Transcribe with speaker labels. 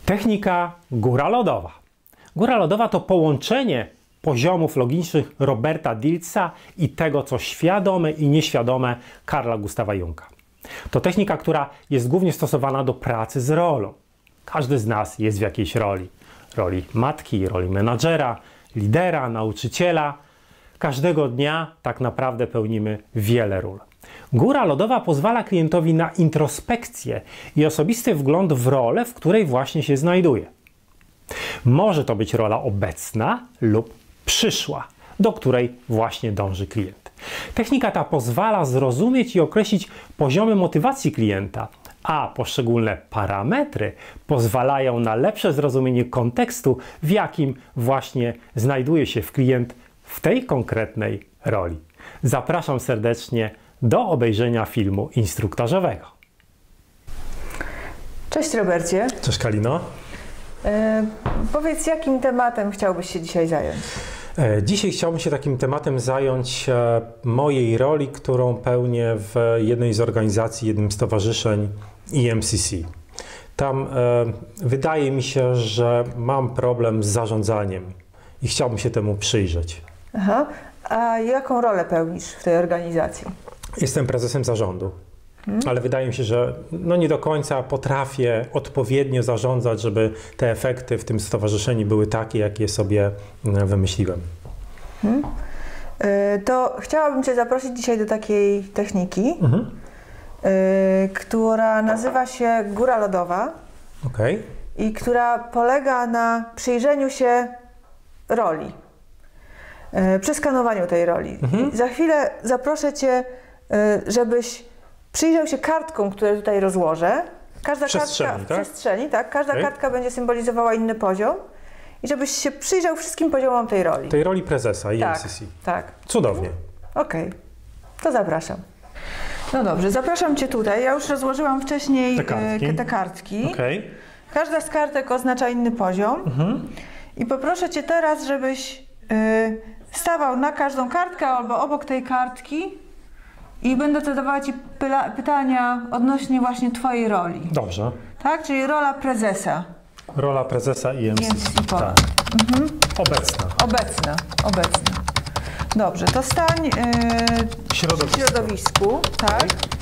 Speaker 1: Technika góra lodowa. Góra lodowa to połączenie poziomów logicznych Roberta Diltsa i tego, co świadome i nieświadome Carla Gustawa Junga. To technika, która jest głównie stosowana do pracy z rolą. Każdy z nas jest w jakiejś roli. Roli matki, roli menadżera, lidera, nauczyciela. Każdego dnia tak naprawdę pełnimy wiele ról. Góra lodowa pozwala klientowi na introspekcję i osobisty wgląd w rolę, w której właśnie się znajduje. Może to być rola obecna lub przyszła, do której właśnie dąży klient. Technika ta pozwala zrozumieć i określić poziomy motywacji klienta, a poszczególne parametry pozwalają na lepsze zrozumienie kontekstu, w jakim właśnie znajduje się klient w tej konkretnej roli. Zapraszam serdecznie do obejrzenia filmu instruktażowego.
Speaker 2: Cześć Robercie.
Speaker 1: Cześć Kalino.
Speaker 2: Powiedz, jakim tematem chciałbyś się dzisiaj zająć?
Speaker 1: Dzisiaj chciałbym się takim tematem zająć mojej roli, którą pełnię w jednej z organizacji, jednym z stowarzyszeń EMCC. Tam wydaje mi się, że mam problem z zarządzaniem i chciałbym się temu przyjrzeć.
Speaker 2: Aha. A jaką rolę pełnisz w tej organizacji?
Speaker 1: Jestem prezesem zarządu, ale wydaje mi się, że nie do końca potrafię odpowiednio zarządzać, żeby te efekty w tym stowarzyszeniu były takie, jakie sobie wymyśliłem.
Speaker 2: To chciałabym Cię zaprosić dzisiaj do takiej techniki, która nazywa się góra lodowa i która polega na przyjrzeniu się roli, przeskanowaniu tej roli. I za chwilę zaproszę Cię, żebyś przyjrzał się kartkom, które tutaj rozłożę. Każda kartka w przestrzeni, tak? Każda kartka będzie symbolizowała inny poziom. I żebyś się przyjrzał wszystkim poziomom tej roli.
Speaker 1: Tej roli prezesa EMCC.
Speaker 2: Tak.
Speaker 1: Cudownie.
Speaker 2: Okej. To zapraszam. No dobrze, zapraszam Cię tutaj. Ja już rozłożyłam wcześniej te kartki. Każda z kartek oznacza inny poziom. I poproszę Cię teraz, żebyś stawał na każdą kartkę albo obok tej kartki i będę zadawała Ci pytania odnośnie właśnie Twojej roli.
Speaker 1: Dobrze.
Speaker 2: Tak? Czyli rola prezesa.
Speaker 1: Rola prezesa EMCC. Tak. Obecna.
Speaker 2: Obecna. Dobrze, to stań w środowisku. Tak.